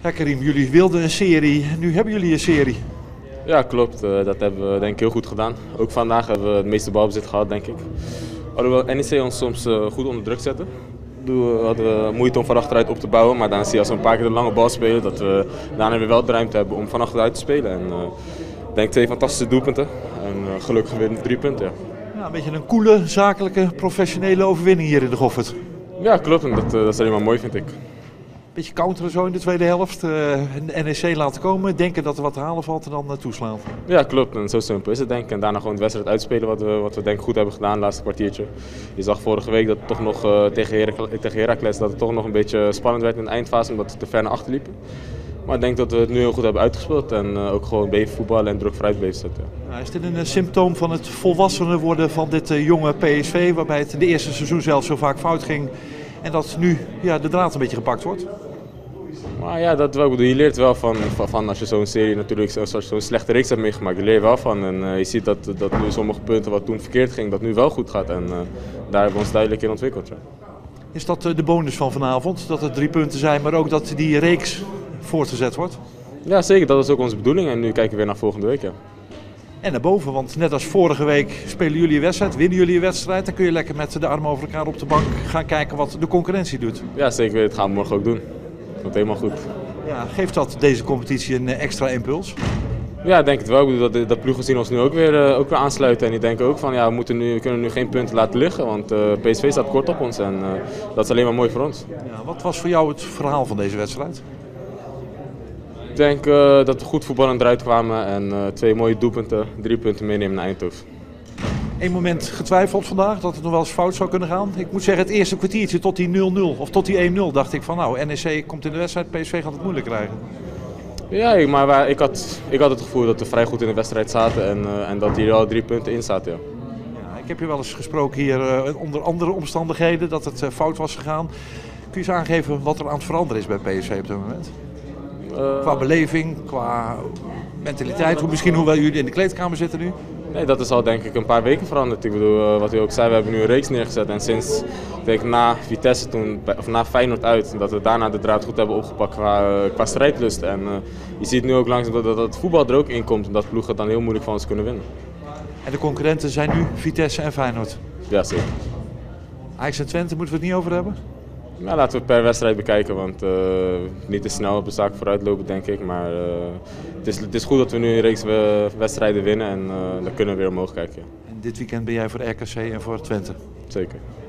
Ja, Karim, jullie wilden een serie. Nu hebben jullie een serie. Ja, klopt. Dat hebben we denk ik heel goed gedaan. Ook vandaag hebben we het meeste balbezit gehad, denk ik. Alhoewel NEC ons soms goed onder druk zette. We hadden moeite om van achteruit op te bouwen, maar dan zie je als we een paar keer de lange bal spelen dat we daarna weer wel de ruimte hebben om van achteruit te spelen. En ik denk 2 fantastische doelpunten en gelukkig weer 3 punten. Ja. Ja, een beetje een coole, zakelijke, professionele overwinning hier in de Goffert. Ja, klopt. En dat is alleen maar mooi, vind ik. Beetje counteren zo in de tweede helft. De NEC laten komen, denken dat er wat te halen valt en dan toeslaan. Ja, klopt. En zo simpel is het denk ik. En daarna gewoon de wedstrijd uitspelen wat we denk ik goed hebben gedaan het laatste kwartiertje. Je zag vorige week dat het toch nog tegen Heracles dat het toch nog een beetje spannend werd in de eindfase omdat we te ver naar achter liepen. Maar ik denk dat we het nu heel goed hebben uitgespeeld en ook gewoon bleven voetballen en druk vooruit bleven zetten. Ja, is dit een symptoom van het volwassener worden van dit jonge PSV, waarbij het in de eerste seizoen zelfs zo vaak fout ging en dat nu ja, de draad een beetje gepakt wordt? Maar ja, dat wel. Ik bedoel, je leert wel van als je zo'n serie natuurlijk, als je zo'n slechte reeks hebt meegemaakt, je leert wel van. En je ziet dat nu sommige punten wat toen verkeerd ging, dat nu wel goed gaat. En daar hebben we ons duidelijk in ontwikkeld. Ja. Is dat de bonus van vanavond? Dat het 3 punten zijn, maar ook dat die reeks voortgezet wordt? Ja, zeker. Dat is ook onze bedoeling. En nu kijken we weer naar volgende week. Ja. En naar boven, want net als vorige week spelen jullie een wedstrijd, winnen jullie een wedstrijd. Dan kun je lekker met de armen over elkaar op de bank gaan kijken wat de concurrentie doet. Ja, zeker. Dat gaan we morgen ook doen. Dat komt helemaal goed. Ja, geeft dat deze competitie een extra impuls? Ja, ik denk het wel. Ik bedoel, dat ploegen zien ons nu ook weer aansluiten. En die denken ook van ja, we kunnen nu geen punten laten liggen. Want PSV staat kort op ons en dat is alleen maar mooi voor ons. Ja, wat was voor jou het verhaal van deze wedstrijd? Ik denk dat we goed voetballend eruit kwamen en 2 mooie doelpunten, 3 punten meenemen naar Eindhoven. Eén moment getwijfeld vandaag dat het nog wel eens fout zou kunnen gaan. Ik moet zeggen, het eerste kwartiertje tot die 0-0 of tot die 1-0 dacht ik van nou, NEC komt in de wedstrijd, PSV gaat het moeilijk krijgen. Ja, maar ik had het gevoel dat we vrij goed in de wedstrijd zaten en dat hier al 3 punten in zaten. Ja. Ja, ik heb je wel eens gesproken hier onder andere omstandigheden dat het fout was gegaan. Kun je eens aangeven wat er aan het veranderen is bij PSV op dit moment? Qua beleving, qua mentaliteit, misschien hoe jullie in de kleedkamer zitten nu? Nee, dat is al denk ik een paar weken veranderd. Ik bedoel, wat u ook zei, we hebben nu een reeks neergezet en sinds denk ik, na Vitesse of na Feyenoord uit, dat we daarna de draad goed hebben opgepakt qua strijdlust. En je ziet nu ook langzaam dat het voetbal er ook in komt en dat ploegen het dan heel moeilijk van ons kunnen winnen. En de concurrenten zijn nu Vitesse en Feyenoord? Ja, zeker. Ajax en Twente, moeten we het niet over hebben? Ja, laten we het per wedstrijd bekijken, want niet te snel op de zaak vooruit lopen denk ik. Maar het is goed dat we nu een reeks wedstrijden winnen en dan kunnen we weer omhoog kijken. Ja. En dit weekend ben jij voor RKC en voor Twente? Zeker.